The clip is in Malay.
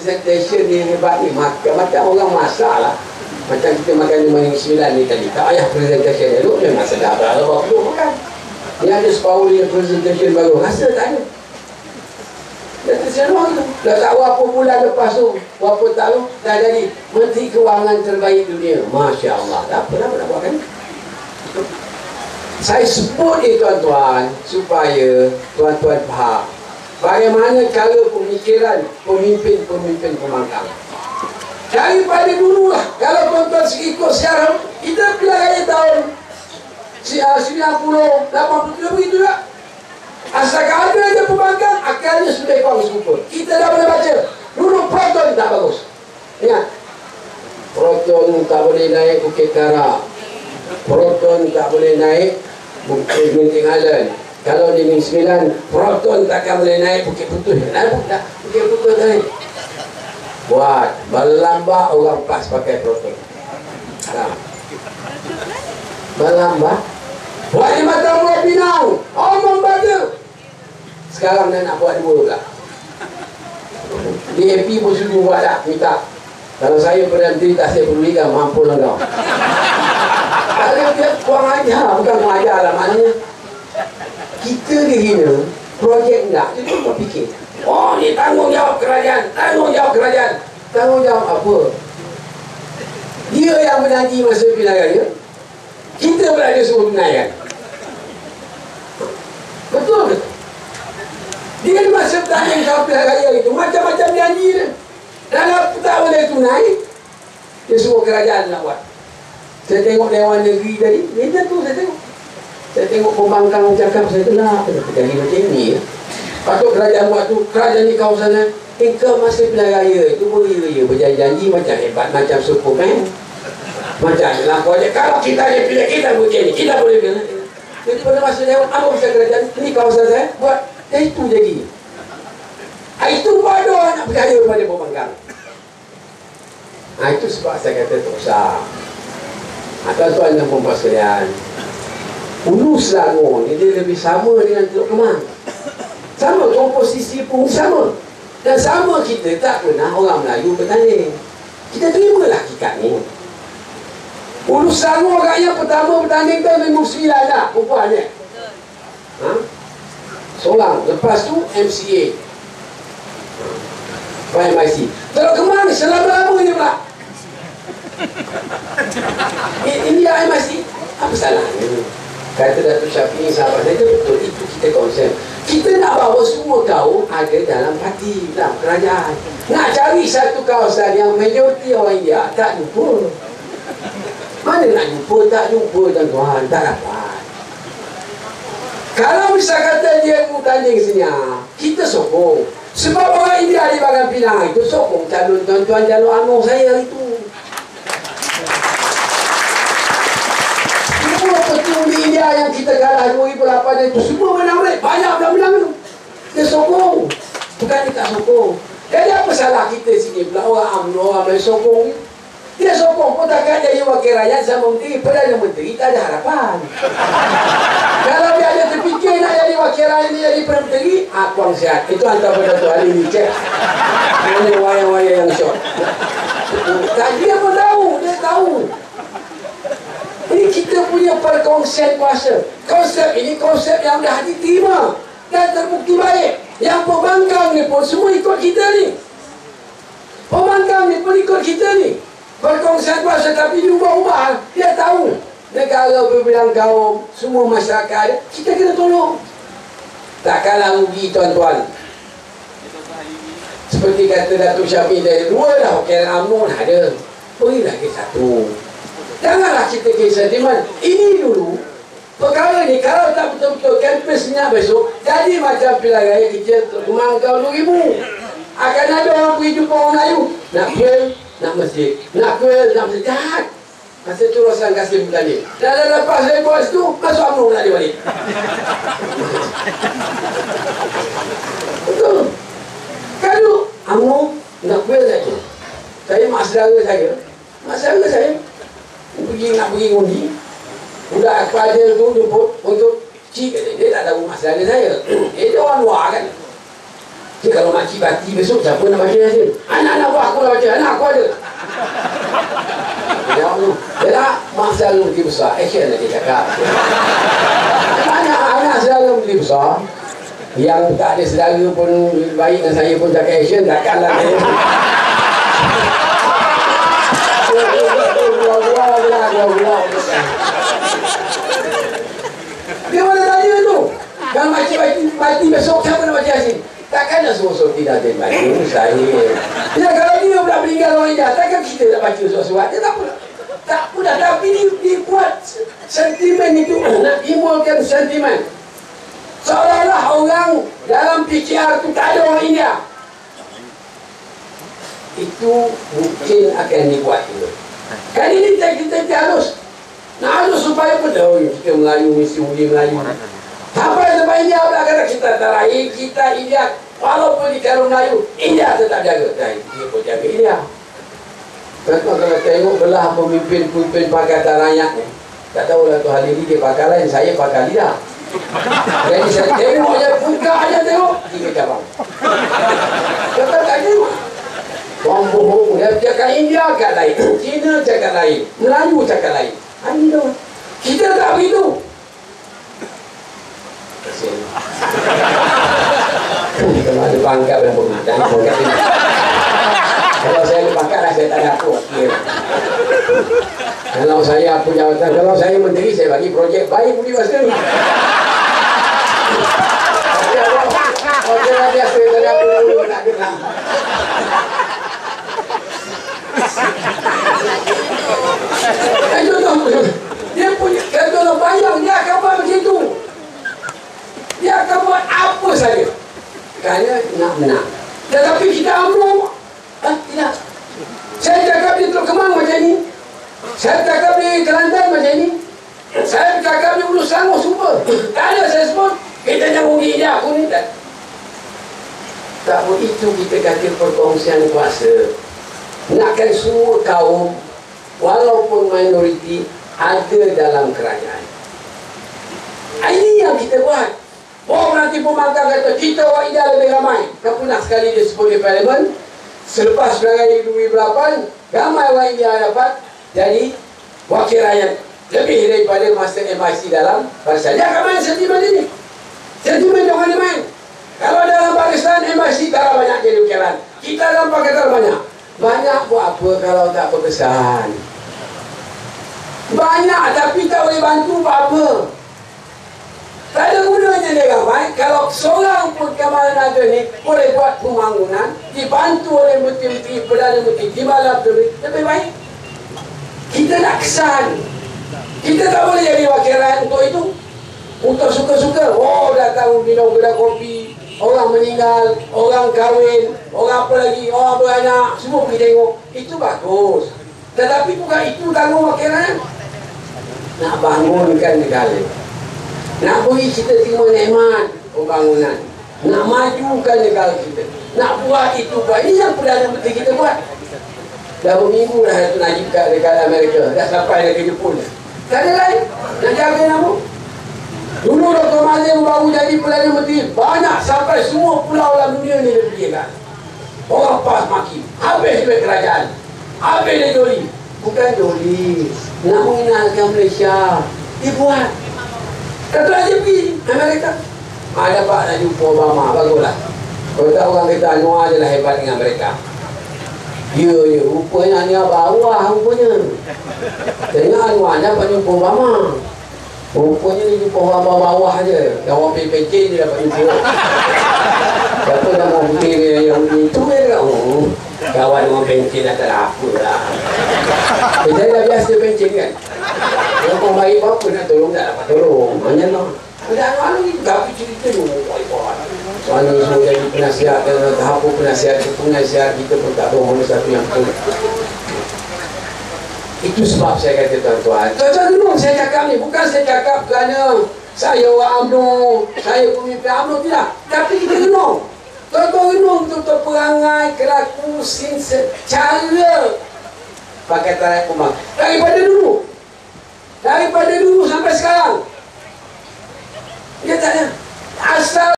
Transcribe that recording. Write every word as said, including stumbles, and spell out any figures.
presentation ni hebat ni, makan macam orang masak lah. Macam kita makan di Maning Sembilan ni tadi, tak payah presentation elok, memang sedap lah kalau belum makan. Ni ada separuh dia presentation baru, rasa tak ada. Dah terseluar tu, dah tak berapa bulan lepas tu, berapa tahun, dah jadi Menteri Kewangan terbaik dunia. Masya Allah, tak apa lah nak buatkan. Saya sebut ni tuan-tuan, supaya tuan-tuan faham bagaimana cara pemikiran pemimpin-pemimpin pembangkang. Daripada dulu lah, kalau tuan-tuan ikut sekarang, kita bila raya tahun sembilan puluh, lapan puluh begitu juga. Asalkan ada je pembangkang, akalnya sudah kurang serupa. Kita dah boleh baca. Dulu proton tak bagus. Ingat, proton tak boleh naik Bukit Kara, proton tak boleh naik Bukit Genting Allen. Kalau di Negeri Sembilan, proton takkan boleh naik Bukit Putus. Naik Bukit Putus naik. Buat berlambak orang pas pakai proton. Nah, berlambak. Buat di Mata Pulau Pinang, orang membaca. Sekarang dah nak buat dua pula. D A P pun suruh buat dah, minta. Kalau saya Perdana Menteri tak saya pedulikan, mampu lah kau. Kalau dia kurang ajar, bukan kurang ajar lah, maknanya kita dihina, projek enggak, dia pun berfikir, oh ni tanggungjawab kerajaan, tanggungjawab kerajaan. Tanggungjawab apa? Dia yang menanti masa pilihan raya, kita berada suruh tunaikan. Betul ke? Dia di masa pertanding kau pilihan raya itu, macam-macam janji dia. Dalam tak boleh tunai, dia suruh kerajaan nak buat. Saya tengok Dewan Negeri tadi, dia tu saya tengok. Saya tengok pembangkang cakap, saya tenang, kenapa jadi macam ni ya? Patut kerajaan buat tu, kerajaan ni kawasan eh, kau masa pilihan raya itu beria-ria berjanji macam hebat, macam Superman. Macam dalam projek, kalau kita ada pilih, kita boleh ni, kita boleh pilih. Jadi pada masa Dewan, apa pasal kerajaan, ini kawasan saya, buat, dan itu jadi. Itu bodoh nak percaya pada pembangkang. Nah, itu sebab saya kata tak usah. Tuan-tuan dan puan-puan sekalian, Hulu Selangor ni dia lebih sama dengan Teluk Kemang. Sama, komposisi pun sama. Dan sama kita tak pernah orang Melayu bertanding. Kita terimalah hakikat ni. Hulu Selangor agaknya pertama bertanding tahun lima puluh sembilan dah, perempuan ni. Ha? Solang, lepas tu M C A. P M I C. Teluk Kemang ni selama-lamanya pula. Ini M I C. Apa salahnya? Kata Datuk Syafiq, sahabat saya, betul, itu kita konsen. Kita nak bawa semua kaum ada dalam parti, dalam kerajaan. Nak cari satu kawasan yang majoriti orang India, tak jumpa. Mana nak jumpa? Tak jumpa, tuan-tuan. Tak dapat. Kalau misal kata dia mau tanding sini, kita sokong. Sebab orang India di Bagan Pinang itu sokong calon tuan-tuan Jalur Anwar saya itu. Semua petuli India yang kita kalah dua ribu lapan itu semua menang balik. Banyak menang-menang itu. Dia sokong. Bukan dia tak sokong. Jadi apa salah kita sini pula orang UMNO, orang Melayu sokong. Dia sokong pun takkan jadi wakil rakyat sama menteri. Perdana Menteri tak ada harapan. Kalau dia ada terfikir nak jadi wakil rakyat ni jadi Perdana Menteri, ah, kurang sihat. Itu hantar pada tu hari ni, cek. Mana wayang-wayang yang short. Dan dia pun tahu, dia tahu. Ini kita punya perkongsian kuasa. Konsep ini konsep yang dah diterima dan terbukti baik. Yang pembangkang ni pun semua ikut kita ni. Pembangkang ni pun ikut kita ni. Perkongsian kuasa tapi diubah-ubah. Dia tahu negara berbilang kaum, semua masyarakat, kita kena tolong. Takkanlah rugi tuan-tuan. Seperti kata Datuk Syafiq dari dua dah wakil UMNO dah ada. Beri lagi satu. Janganlah kita kisah sentimen. Ini dulu perkara ni kalau tak betul-betul kampusnya besok jadi macam pilihan raya kecil Kemang tahun dua ribu. Akan ada orang pergi jumpa orang Melayu nak kuil, nak masjid, nak kuil, nak masjid. Jahat. Masa tu Roslan Kasim bertanya. Dan dah lepas saya buat situ, masuk UMNO nak dia balik. Betul. Kalau UMNO nak kuil saja. Saya mak saudara saya. Mak saudara saya pergi nak pergi ngundi. Budak pelajar tu jemput untuk cik, dia tak tahu mak saudara saya. Dia orang luar kan. Dia Jadi kalau makcik bati besok siapa nak baca Yasin? Anak-anak buah aku nak baca, anak aku ada. Jawab tu. Dia tak, mak selalu mesti besar. Action lah dia cakap. Anak-anak selalu mesti besar. Yang tak ada saudara pun baik dengan saya pun cakap action, takkanlah dia. Dia mana tanya tu? Kalau makcik bati, bati besok siapa nak baca Yasin? Takkan nak suruh-suruh tidak ada baca saya. Ya, kalau dia pula meninggal orang India, takkan kita nak baca sesuatu? Dia tak pula. Tak pula. Tapi dia, dia buat sentimen itu. Nak timbulkan sentimen. Seolah-olah orang dalam P C R itu tak ada orang India. Itu mungkin akan dibuat juga. Kan ini kita, kita harus nak harus supaya betul kita Melayu mesti uji Melayu. Sampai sampai India pula kata kita terakhir kita India walaupun di Karun Melayu India tetap jaga. Dan dia pun jaga India. Kalau tengok belah pemimpin-pemimpin Pakatan Rakyat ni, tak tahulah tu hari ni dia pakai lain, saya pakai lidah. Jadi saya tengok je, buka aja tengok tiga cabang. Kata tak tengok. Orang bohong, dia cakap India cakap lain, Cina cakap lain, Melayu cakap lain. Ini tu. Kita tak begitu. Kalau ada pangkat dan pengatan, pangkat ini. Kalau saya ada pangkat dah, saya tak ada apa. Kalau saya apa jawatan, kalau saya menteri, saya bagi projek baik budi pasal ni. Projek dah biasa, tak ada apa dulu, tak kena. Dia punya, kalau bayang, dia akan buat begitu. Dia akan buat apa saja kerana nak menang. Tetapi kita ambil ah, tidak. Saya cakap di Teluk Kemang macam ni, saya cakap di Kelantan macam ni, saya cakap di Ulu Selangor semua. Tak ada saya sebut kita jangan rugi dia aku ni tak. Tak begitu kita kata perkongsian kuasa. Nakkan semua kaum walaupun minoriti ada dalam kerajaan. Ini yang kita buat. Oh, nanti pemangkang kata kita orang India lebih ramai. Tak pernah sekali dia sebut di parlimen. Selepas perangai dua ribu lapan, ramai orang India dapat jadi wakil rakyat lebih daripada masa M I C dalam Pakistan. Dia akan main sentimen ini. Sentimen jangan dimain. Kalau dalam Pakistan M I C tak banyak jadi ukiran. Kita dalam Pakistan banyak. Banyak buat apa kalau tak berkesan? Banyak tapi tak boleh bantu buat apa? Tak ada gunanya dia ramai. Kalau seorang pun Kamal Naga ni boleh buat pembangunan, dibantu oleh menteri-menteri, Perdana Menteri di malam tu, lebih baik. Kita nak kesan. Kita tak boleh jadi wakil rakyat untuk itu. Untuk suka-suka. Oh, datang minum kedai kopi, orang meninggal, orang kahwin, orang apa lagi, orang beranak, semua pergi tengok. Itu bagus. Tetapi bukan itu tanggung wakil rakyat. Nak bangunkan negara. Nak beri kita terima nikmat pembangunan. Nak majukan negara kita. Nak buat itu buat. Ini yang Perdana Menteri kita buat. Dah berminggu dah Datuk Najib kat dekat Amerika. Dah sampai dah ke Jepun. Tak ada lain. Nak jaga nama. Dulu Doktor Mazim baru jadi Perdana Menteri. Banyak sampai semua pulau dalam dunia ni dia pergi kan. Orang pas maki. Habis duit kerajaan. Habis dia joli. Bukan joli. Nak mengenalkan Malaysia. Dia buat. Kata Najib pergi Amerika. Ah, dapat nak jumpa Obama. Baguslah. Kalau tak orang kata Anwar adalah hebat dengan mereka. Ya, ya. Rupanya ni bawah rupanya. Tengok Anwar dapat jumpa Obama. Rupanya ni jumpa orang bawah-bawah je. Yang orang pencen dia dapat jumpa. Siapa nama putih dia yang itu dia kata, oh, kawan orang pencen dah tak ada apa lah. Saya dah biasa pencen kan. Orang baik apa nak tolong tak dapat tolong. Hanya lah. Ada anak lagi. Tapi cerita tu. Soalnya semua jadi penasihat. Tahap penasihat. Penasihat kita pun tak tahu mana satu yang betul. Itu sebab saya kata tuan-tuan. Tuan-tuan dulu saya cakap ni. Bukan saya cakap kerana saya orang U M N O. Saya pemimpin U M N O. Tidak. Tapi kita renung. Tuan-tuan renung betul-betul perangai, kelaku, sincere, cara Pakatan Rakyat Pemang. Daripada dulu. Daripada dulu sampai sekarang. Dia tak ada. Asal